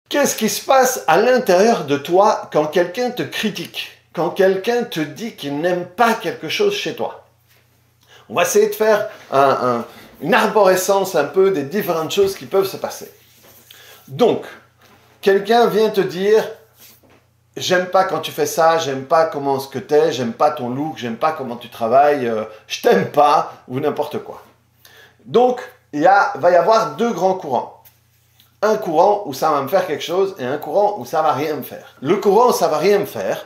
Qu'est-ce qui se passe à l'intérieur de toi quand quelqu'un te critique, quand quelqu'un te dit qu'il n'aime pas quelque chose chez toi? On va essayer de faire une arborescence un peu des différentes choses qui peuvent se passer. Donc, quelqu'un vient te dire « J'aime pas quand tu fais ça, j'aime pas comment ce que t'es, j'aime pas ton look, j'aime pas comment tu travailles, je t'aime pas » ou n'importe quoi. Donc, va y avoir deux grands courants. Un courant où ça va me faire quelque chose et un courant où ça va rien me faire. Le courant où ça va rien me faire,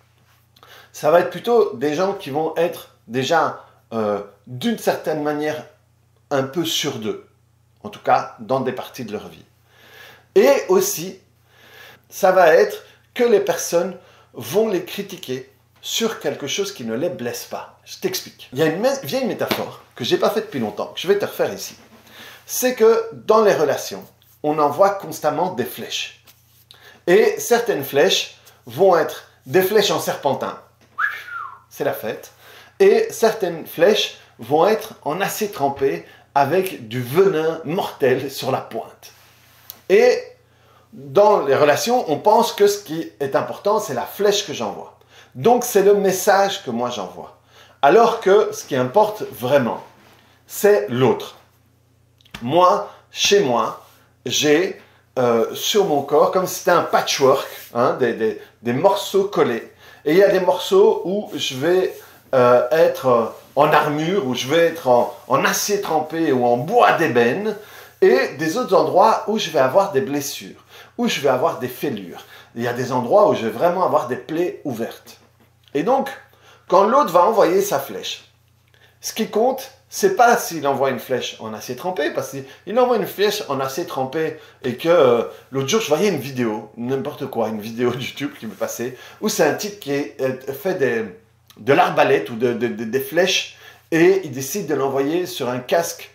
ça va être plutôt des gens qui vont être déjà d'une certaine manière un peu sûrs d'eux. En tout cas, dans des parties de leur vie. Et aussi, ça va être que les personnes vont les critiquer sur quelque chose qui ne les blesse pas. Je t'explique. Il y a une vieille métaphore que je n'ai pas faite depuis longtemps, que je vais te refaire ici. C'est que dans les relations, on envoie constamment des flèches. Et certaines flèches vont être des flèches en serpentin. C'est la fête. Et certaines flèches vont être en acier trempé avec du venin mortel sur la pointe. Et dans les relations, on pense que ce qui est important, c'est la flèche que j'envoie. Donc c'est le message que moi j'envoie. Alors que ce qui importe vraiment, c'est l'autre. Moi, chez moi, j'ai sur mon corps, comme si c'était un patchwork, hein, des morceaux collés. Et il y a des morceaux où je vais être en armure, où je vais être en acier trempé ou en bois d'ébène, et des autres endroits où je vais avoir des blessures, où je vais avoir des fêlures. Il y a des endroits où je vais vraiment avoir des plaies ouvertes. Et donc, quand l'autre va envoyer sa flèche, ce qui compte, c'est pas s'il envoie une flèche en acier trempé, parce qu'il envoie une flèche en acier trempé et que l'autre jour, je voyais une vidéo, n'importe quoi, une vidéo de YouTube qui me passait, où c'est un type qui fait de l'arbalète ou des flèches et il décide de l'envoyer sur un casque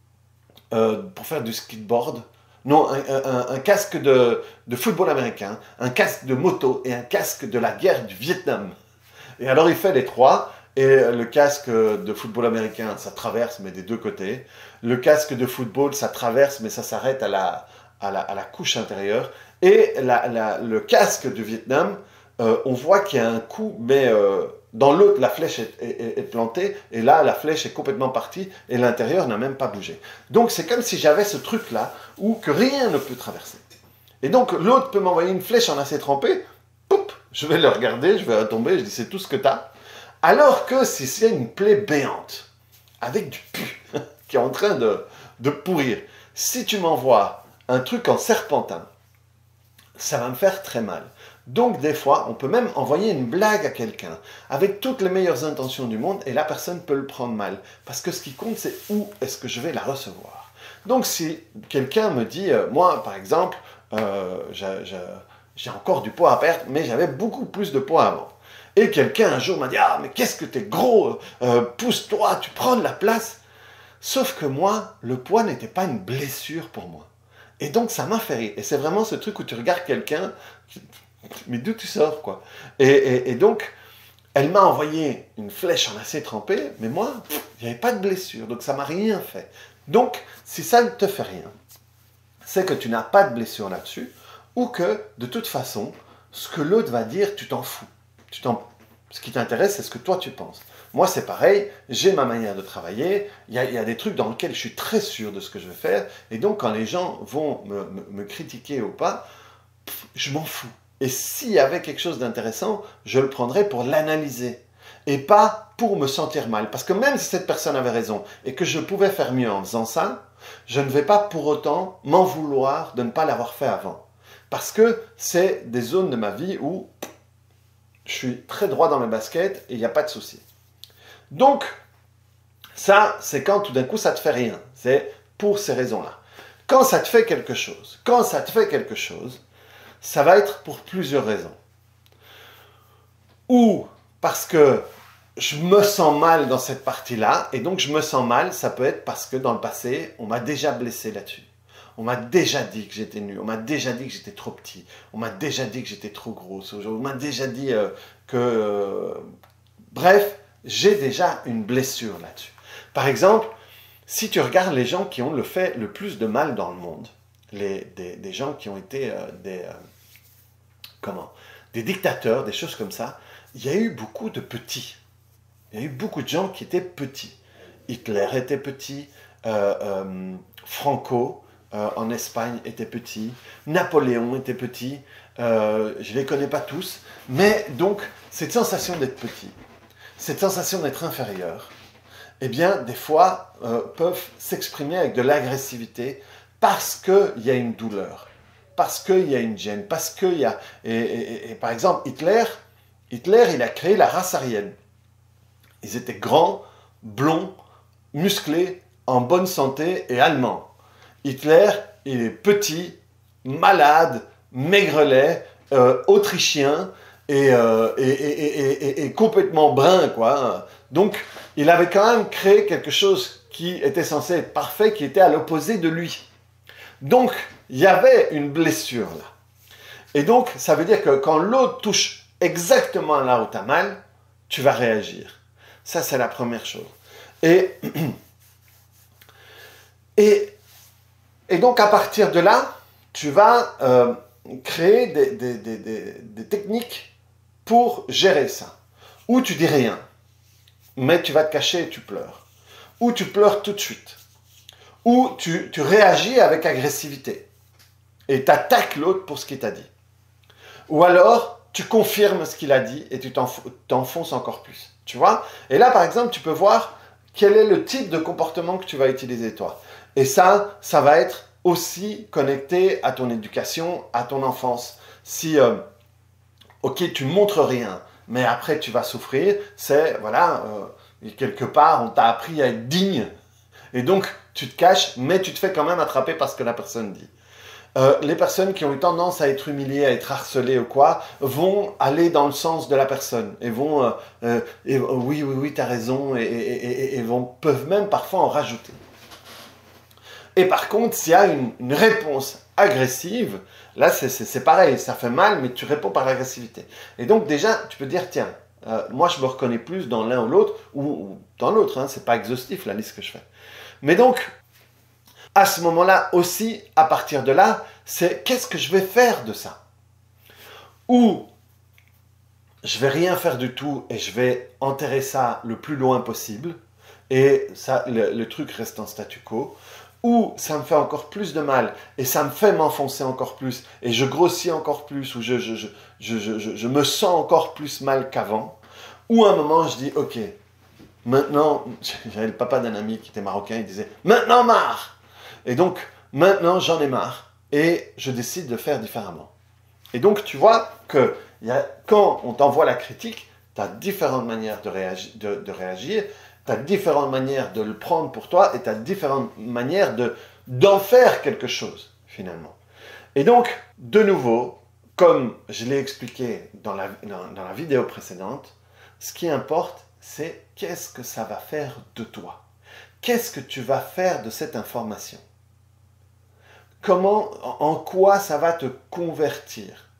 pour faire du skateboard. Non, un casque de football américain, un casque de moto et un casque de la guerre du Vietnam. Et alors il fait les trois. Et le casque de football américain, ça traverse, mais des deux côtés. Le casque de football, ça traverse, mais ça s'arrête à la couche intérieure. Et le casque du Vietnam, on voit qu'il y a un coup, mais dans l'autre, la flèche est plantée. Et là, la flèche est complètement partie et l'intérieur n'a même pas bougé. Donc, c'est comme si j'avais ce truc-là où que rien ne peut traverser. Et donc, l'autre peut m'envoyer une flèche en acier trempé. Poup, je vais le regarder, je vais retomber, je dis c'est tout ce que tu as. Alors que si c'est une plaie béante, avec du pu, qui est en train de pourrir, si tu m'envoies un truc en serpentin, ça va me faire très mal. Donc des fois, on peut même envoyer une blague à quelqu'un, avec toutes les meilleures intentions du monde, et la personne peut le prendre mal. Parce que ce qui compte, c'est où est-ce que je vais la recevoir. Donc si quelqu'un me dit, moi par exemple, j'ai encore du poids à perdre, mais j'avais beaucoup plus de poids avant. Et quelqu'un un jour m'a dit « Ah, mais qu'est-ce que t'es gros, pousse-toi, tu prends de la place !» Sauf que moi, le poids n'était pas une blessure pour moi. Et donc, ça m'a fait rire. Et c'est vraiment ce truc où tu regardes quelqu'un, mais d'où tu sors, quoi. Et donc, elle m'a envoyé une flèche en acier trempé, mais moi, il n'y avait pas de blessure, donc ça m'a rien fait. Donc, si ça ne te fait rien, c'est que tu n'as pas de blessure là-dessus, ou que, de toute façon, ce que l'autre va dire, tu t'en fous. Ce qui t'intéresse, c'est ce que toi tu penses. Moi, c'est pareil, j'ai ma manière de travailler, il y a des trucs dans lesquels je suis très sûr de ce que je vais faire, et donc quand les gens vont me critiquer ou pas, je m'en fous. Et s'il y avait quelque chose d'intéressant, je le prendrais pour l'analyser, et pas pour me sentir mal. Parce que même si cette personne avait raison, et que je pouvais faire mieux en faisant ça, je ne vais pas pour autant m'en vouloir de ne pas l'avoir fait avant. Parce que c'est des zones de ma vie où je suis très droit dans mes baskets et il n'y a pas de souci. Donc, ça, c'est quand tout d'un coup, ça ne te fait rien. C'est pour ces raisons-là. Quand ça te fait quelque chose, ça va être pour plusieurs raisons. Ou parce que je me sens mal dans cette partie-là, et donc je me sens mal, ça peut être parce que dans le passé, on m'a déjà blessé là-dessus. On m'a déjà dit que j'étais nul, on m'a déjà dit que j'étais trop petit, on m'a déjà dit que j'étais trop grosse, on m'a déjà dit Bref, j'ai déjà une blessure là-dessus. Par exemple, si tu regardes les gens qui ont fait le plus de mal dans le monde, des gens qui ont été des dictateurs, des choses comme ça, il y a eu beaucoup de petits. Il y a eu beaucoup de gens qui étaient petits. Hitler était petit, Franco en Espagne était petit, Napoléon était petit, je ne les connais pas tous, mais donc cette sensation d'être petit, cette sensation d'être inférieur, eh bien des fois peuvent s'exprimer avec de l'agressivité parce qu'il y a une douleur, parce qu'il y a une gêne, parce qu'il y a... Et par exemple, Hitler, il a créé la race aryenne. Ils étaient grands, blonds, musclés, en bonne santé et allemands. Hitler, il est petit, malade, maigrelet, autrichien et complètement brun, quoi. Donc, il avait quand même créé quelque chose qui était censé être parfait, qui était à l'opposé de lui. Donc, il y avait une blessure là. Et donc, ça veut dire que quand l'autre touche exactement là où tu as mal, tu vas réagir. Ça, c'est la première chose. Et donc, à partir de là, tu vas créer des techniques pour gérer ça. Ou tu dis rien, mais tu vas te cacher et tu pleures. Ou tu pleures tout de suite. Ou tu réagis avec agressivité. Et tu attaques l'autre pour ce qu'il t'a dit. Ou alors, tu confirmes ce qu'il a dit et tu t'enfonces encore plus. Tu vois? Et là, par exemple, tu peux voir quel est le type de comportement que tu vas utiliser toi. Et ça va être aussi connecté à ton éducation, à ton enfance. Si, ok, tu montres rien, mais après tu vas souffrir, c'est, voilà, quelque part, on t'a appris à être digne. Et donc, tu te caches, mais tu te fais quand même attraper par ce que la personne dit. Les personnes qui ont eu tendance à être humiliées, à être harcelées ou quoi, vont aller dans le sens de la personne et vont oui, t'as raison et peuvent même parfois en rajouter. Et par contre, s'il y a une réponse agressive, là c'est pareil, ça fait mal, mais tu réponds par l'agressivité. Et donc déjà, tu peux dire, tiens, moi je me reconnais plus dans l'un ou l'autre, ou dans l'autre, hein, c'est pas exhaustif la liste que je fais. Mais donc, à ce moment-là aussi, à partir de là, c'est qu'est-ce que je vais faire de ça? Ou je vais rien faire du tout et je vais enterrer ça le plus loin possible et ça, le truc reste en statu quo. Ou ça me fait encore plus de mal et ça me fait m'enfoncer encore plus et je grossis encore plus ou je me sens encore plus mal qu'avant. Ou à un moment je dis ok, maintenant, j'avais le papa d'un ami qui était marocain, il disait maintenant marre. Et donc, maintenant, j'en ai marre et je décide de faire différemment. Et donc, tu vois que quand on t'envoie la critique, tu as différentes manières de réagir, tu as différentes manières de le prendre pour toi et tu as différentes manières d'en faire quelque chose, finalement. Et donc, de nouveau, comme je l'ai expliqué dans la vidéo précédente, ce qui importe, c'est qu'est-ce que ça va faire de toi. Qu'est-ce que tu vas faire de cette information? En quoi ça va te convertir?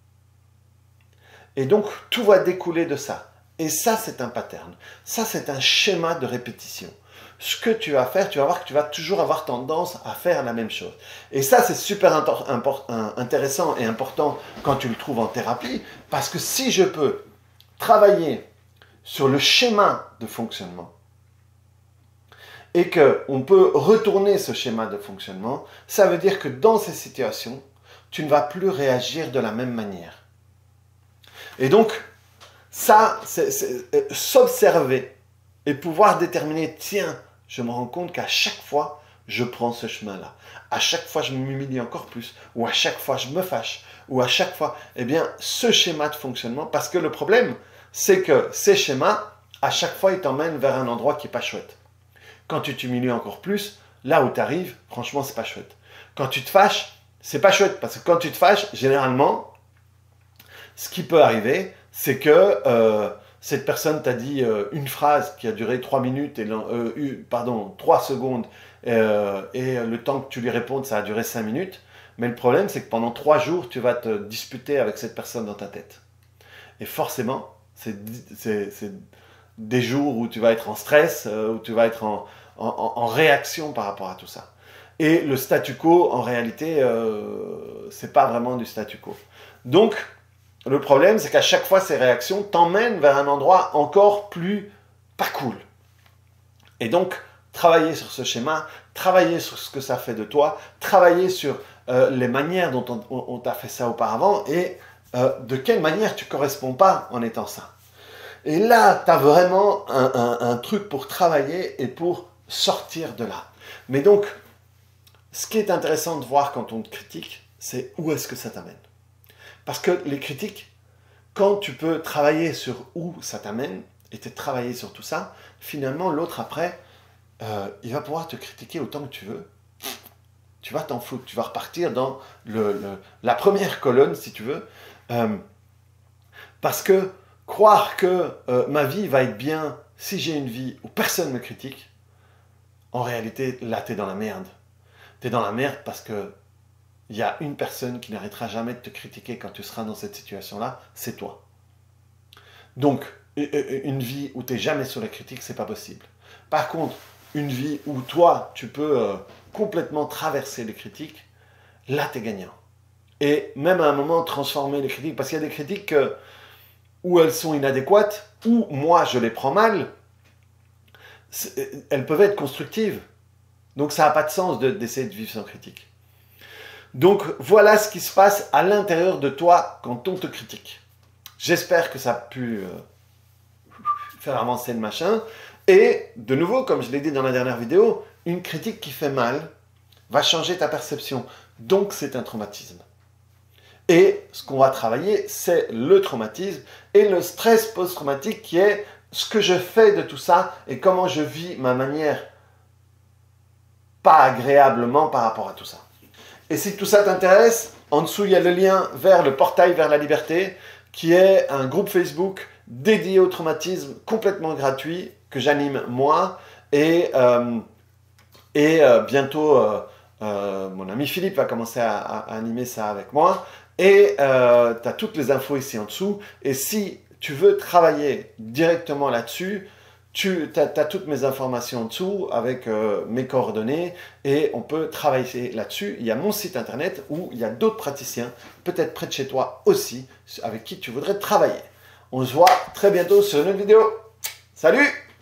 Et donc, tout va découler de ça. Et ça, c'est un pattern. Ça, c'est un schéma de répétition. Ce que tu vas faire, tu vas voir que tu vas toujours avoir tendance à faire la même chose. Et ça, c'est super intéressant et important quand tu le trouves en thérapie, parce que si je peux travailler sur le schéma de fonctionnement, et qu'on peut retourner ce schéma de fonctionnement, ça veut dire que dans ces situations, tu ne vas plus réagir de la même manière. Et donc, ça, c'est s'observer et pouvoir déterminer, tiens, je me rends compte qu'à chaque fois, je prends ce chemin-là. À chaque fois, je m'humilie encore plus, ou à chaque fois, je me fâche, ou à chaque fois, eh bien, ce schéma de fonctionnement, parce que le problème, c'est que ces schémas, à chaque fois, ils t'emmènent vers un endroit qui n'est pas chouette. Quand tu t'humilies encore plus, là où tu arrives, franchement, c'est pas chouette. Quand tu te fâches, c'est pas chouette, parce que quand tu te fâches, généralement, ce qui peut arriver, c'est que cette personne t'a dit une phrase qui a duré 3 minutes, 3 secondes, et le temps que tu lui répondes, ça a duré 5 minutes. Mais le problème, c'est que pendant 3 jours, tu vas te disputer avec cette personne dans ta tête. Et forcément, c'est des jours où tu vas être en stress, où tu vas être en réaction par rapport à tout ça. Et le statu quo, en réalité, c'est pas vraiment du statu quo. Donc, le problème, c'est qu'à chaque fois, ces réactions t'emmènent vers un endroit encore plus pas cool. Et donc, travailler sur ce schéma, travailler sur ce que ça fait de toi, travailler sur les manières dont on t'a fait ça auparavant et de quelle manière tu ne corresponds pas en étant ça. Et là, tu as vraiment un truc pour travailler et pour sortir de là. Mais donc, ce qui est intéressant de voir quand on te critique, c'est où est-ce que ça t'amène. Parce que les critiques, quand tu peux travailler sur où ça t'amène, et travailler sur tout ça, finalement, l'autre après, il va pouvoir te critiquer autant que tu veux. Tu vas t'en foutre, tu vas repartir dans la première colonne, si tu veux. Parce que croire que ma vie va être bien si j'ai une vie où personne ne me critique, en réalité, là, tu es dans la merde. Tu es dans la merde parce que il y a une personne qui n'arrêtera jamais de te critiquer quand tu seras dans cette situation-là, c'est toi. Donc, une vie où tu n'es jamais sur la critique, c'est pas possible. Par contre, une vie où toi, tu peux complètement traverser les critiques, là, tu es gagnant. Et même à un moment, transformer les critiques, parce qu'il y a des critiques où elles sont inadéquates, où moi, je les prends mal, elles peuvent être constructives. Donc, ça n'a pas de sens d'essayer de vivre sans critique. Donc, voilà ce qui se passe à l'intérieur de toi quand on te critique. J'espère que ça a pu faire avancer le machin. Et, de nouveau, comme je l'ai dit dans la dernière vidéo, une critique qui fait mal va changer ta perception. Donc, c'est un traumatisme. Et ce qu'on va travailler, c'est le traumatisme et le stress post-traumatique qui est ce que je fais de tout ça et comment je vis ma manière pas agréablement par rapport à tout ça. Et si tout ça t'intéresse, en dessous, il y a le lien vers le portail vers la liberté, qui est un groupe Facebook dédié au traumatisme, complètement gratuit, que j'anime moi. Et bientôt, mon ami Philippe va commencer à animer ça avec moi. Et tu as toutes les infos ici en dessous. Et si tu veux travailler directement là-dessus, tu as toutes mes informations en dessous avec mes coordonnées et on peut travailler là-dessus. Il y a mon site internet où il y a d'autres praticiens, peut-être près de chez toi aussi, avec qui tu voudrais travailler. On se voit très bientôt sur une autre vidéo. Salut!